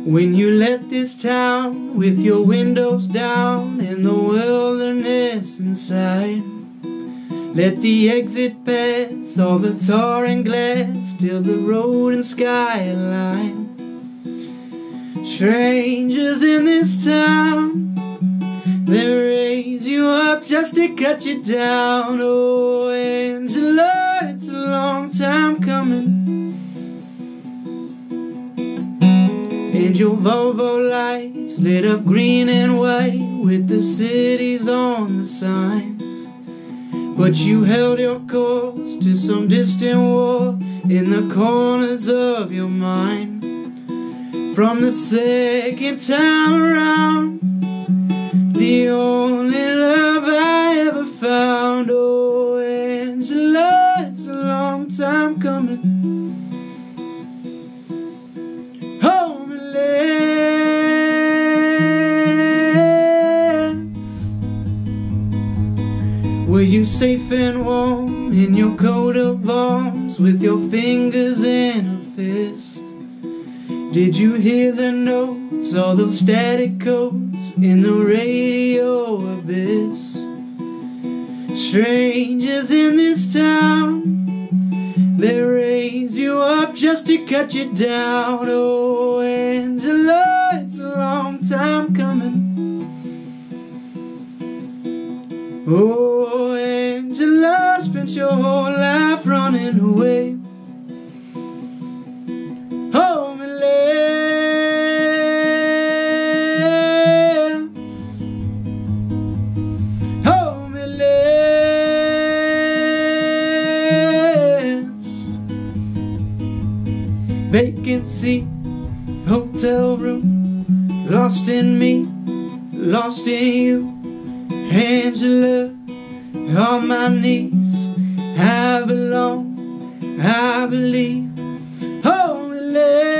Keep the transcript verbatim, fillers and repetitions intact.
When you left this town with your windows down and the wilderness inside, let the exit pass all the tar and glass till the road and sky align. Strangers in this town, they raise you up just to cut you down. Oh, Angela, it's a long time coming. And your Volvo lights lit up green and white with the cities on the signs. But you held your course to some distant war in the corners of your mind. From the second time around, the only love I ever found. Oh, Angela, it's a long time coming. Were you safe and warm in your coat of arms with your fingers in a fist? Did you hear the notes, all those static codes in the radio abyss? Strangers in this town, they raise you up just to cut you down. Oh, Angela, it's a long time coming. Oh, Angela, spent your whole life running away. Homeless, homeless. Vacancy, hotel room, lost in me, lost in you. Angela, on my knees, I belong, I believe. Homeless.